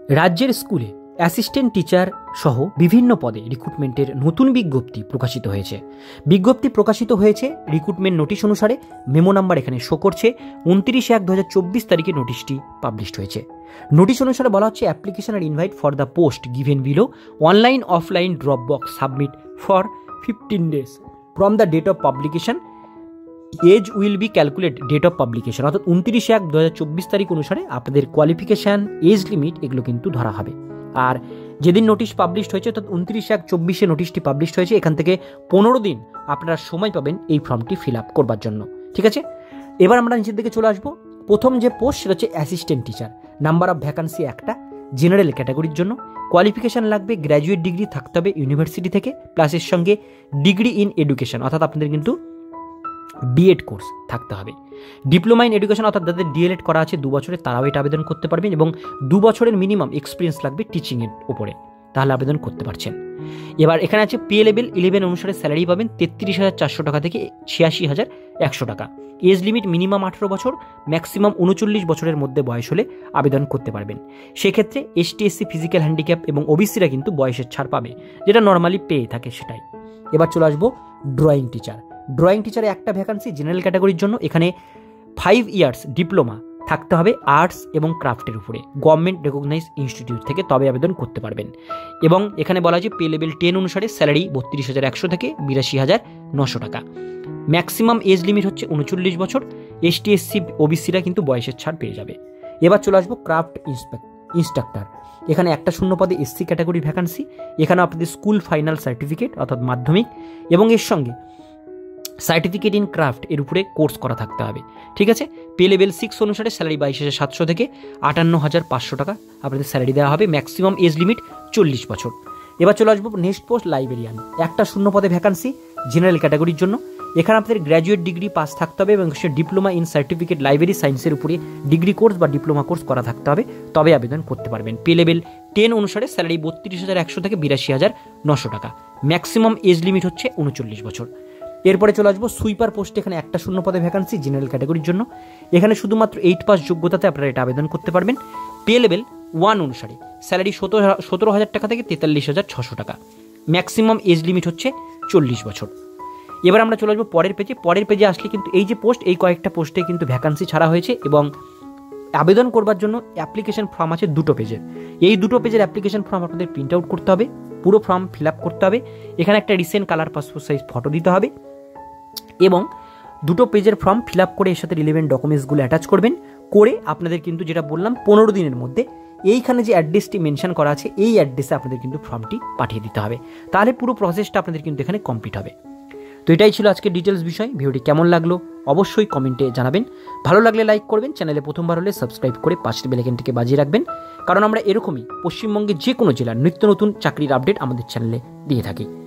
রাজ্যের স্কুলে assistant teacher সহ বিভিন্ন পদে রিক্রুটমেন্টের নতুন বিজ্ঞপ্তি প্রকাশিত হয়েছে। বিজ্ঞপ্তি প্রকাশিত হয়েছে রিক্রুটমেন্ট নোটিশ অনুসারে। মেমো নাম্বার এখানে শো করছে। 29/1/2024 তারিখে নোটিশটি পাবলিশড হয়েছে। নোটিশ অনুসারে বলা হচ্ছে, application are invite for the post given below, online offline drop box submit for 15 days from the date of publication. Age will be calculate date of publication, অর্থাৎ 29/1/2024 তারিখ অনুসারে আপনাদের কোয়ালিফিকেশান, এজ লিমিট এগুলো কিন্তু ধরা হবে। আর যেদিন নোটিশ পাবলিশড হয়েছে অর্থাৎ 29/1/24 নোটিশটি পাবলিশড হয়েছে, এখান থেকে 15 দিন আপনারা সময় পাবেন এই ফর্মটি ফিল আপ করবার জন্য। ঠিক আছে, এবার আমরা নিচের দিকে চলে আসবো। প্রথম যে পোস্ট সেটা হচ্ছে assistant teacher. Number of vacancy একটা, জেনারেল ক্যাটাগরির জন্য। কোয়ালিফিকেশান লাগবে গ্র্যাজুয়েট ডিগ্রি থাকতে হবে ইউনিভার্সিটি থেকে, প্লাসের সঙ্গে ডিগ্রি ইন এডুকেশন, অর্থাৎ আপনাদের কিন্তু বিএড কোর্স থাকতে হবে। ডিপ্লোমা ইন এডুকেশন অর্থাৎ যাদের ডিএলএড করা আছে 2 বছরের, তারাও এটা আবেদন করতে পারবেন, এবং 2 বছরের মিনিমাম এক্সপিরিয়েন্স লাগবে টিচিংয়ের উপরে, তাহলে আবেদন করতে পারছেন। এবার এখানে আছে পে লেভেল 11 অনুসারে স্যালারি পাবেন 33,400 টাকা থেকে 86,100 টাকা। এজ লিমিট মিনিমাম 18 বছর, ম্যাক্সিমাম 39 বছরের মধ্যে বয়স হলে আবেদন করতে পারবেন। সেক্ষেত্রে এসটি এসসি, ফিজিক্যাল হ্যান্ডিক্যাপ এবং ওবিসিরা কিন্তু বয়সের ছাড় পাবে, যেটা নর্মালি পেয়ে থাকে সেটাই। এবার চলে আসবো ড্রয়িং টিচার। ড্রয়িং টিচারে একটা ভ্যাকান্সি জেনারেল ক্যাটাগরির জন্য। এখানে 5 ইয়ার্স ডিপ্লোমা থাকতে হবে আর্টস এবং ক্রাফটের উপরে, গভর্নমেন্ট রেকগনাইজ ইনস্টিটিউট থেকে, তবে আবেদন করতে পারবেন। এবং এখানে বলা আছে পে লেভেল 10 অনুসারে স্যালারি 32,100 থেকে 82,900 টাকা। ম্যাক্সিমাম এজ লিমিট হচ্ছে 39 বছর। এসটি এসসি ওবিসিরা কিন্তু বয়সের ছাড় পেয়ে যাবে। এবার চলে আসবো ক্রাফট ইন্সট্রাক্টর। এখানে একটা শূন্য পদে এসসি ক্যাটাগরি ভ্যাকান্সি। এখানে আপনাদের স্কুল ফাইনাল সার্টিফিকেট অর্থাৎ মাধ্যমিক এবং এর সঙ্গে সার্টিফিকেট ইন ক্রাফট এর উপরে কোর্স করা থাকতে হবে। ঠিক আছে, পে লেভেল 6 অনুসারে স্যালারি 22,700 থেকে 58,500 টাকা আপনাদের স্যালারি দেওয়া হবে। ম্যাক্সিমাম এজ লিমিট 40 বছর। এবার চলে আসবো নেক্সট পোস্ট লাইব্রেরিয়ান। একটা শূন্য পদে ভ্যাকান্সি জেনারেল ক্যাটাগরির জন্য। এখানে আপনাদের গ্র্যাজুয়েট ডিগ্রি পাস থাকতে হবে এবং সে ডিপ্লোমা ইন সার্টিফিকেট লাইব্রেরি সায়েন্সের উপরে ডিগ্রি কোর্স বা ডিপ্লোমা কোর্স করা থাকতে হবে, তবে আবেদন করতে পারবেন। পে লেভেল 10 অনুসারে স্যালারি 32,100 থেকে 82,900 টাকা। ম্যাক্সিমাম এজ লিমিট হচ্ছে 39 বছর। এরপরে চলে আসবো সুইপার পোস্টে। এখানে একটা শূন্য পদে ভ্যাকান্সি জেনারেল ক্যাটাগরির জন্য। এখানে শুধুমাত্র 8 পাস যোগ্যতাতে আপনারা এটা আবেদন করতে পারবেন। পে লেভেল 1 অনুসারে স্যালারি 17,000 টাকা থেকে 43,600 টাকা। ম্যাক্সিমাম এজ লিমিট হচ্ছে 40 বছর। এবার আমরা চলে আসবো পরের পেজে। পরের পেজে আসলে কিন্তু এই যে পোস্ট, এই কয়েকটা পোস্টে কিন্তু ভ্যাকান্সি ছাড়া হয়েছে এবং আবেদন করবার জন্য অ্যাপ্লিকেশন ফর্ম আছে 2 পেজের। এই 2 পেজের অ্যাপ্লিকেশন ফর্ম আপনাদের প্রিন্ট আউট করতে হবে, পুরো ফর্ম ফিল আপ করতে হবে। এখানে একটা recent colour passport size photo দিতে হবে এবং 2 পেজের ফর্ম ফিল আপ করে এর সাথে রিলেভেন্ট ডকুমেন্টসগুলো অ্যাটাচ করবেন। করে আপনাদের কিন্তু যেটা বললাম 15 দিনের মধ্যে এইখানে যে অ্যাড্রেসটি মেনশন করা আছে এই অ্যাড্রেসে আপনাদের কিন্তু ফর্মটি পাঠিয়ে দিতে হবে। তাহলে পুরো প্রসেসটা আপনাদের কিন্তু এখানে কমপ্লিট হবে। তো এটাই ছিল আজকে ডিটেলস বিষয়। ভিডিওটি কেমন লাগলো অবশ্যই কমেন্টে জানাবেন। ভালো লাগলে লাইক করবেন, চ্যানেলে প্রথমবার হলে সাবস্ক্রাইব করে পাশের বেল আইকনটিকে বাজিয়ে রাখবেন, কারণ আমরা এরকমই পশ্চিমবঙ্গের যে কোনো জেলার নিত্য নতুন চাকরির আপডেট আমাদের চ্যানেলে দিয়ে থাকি।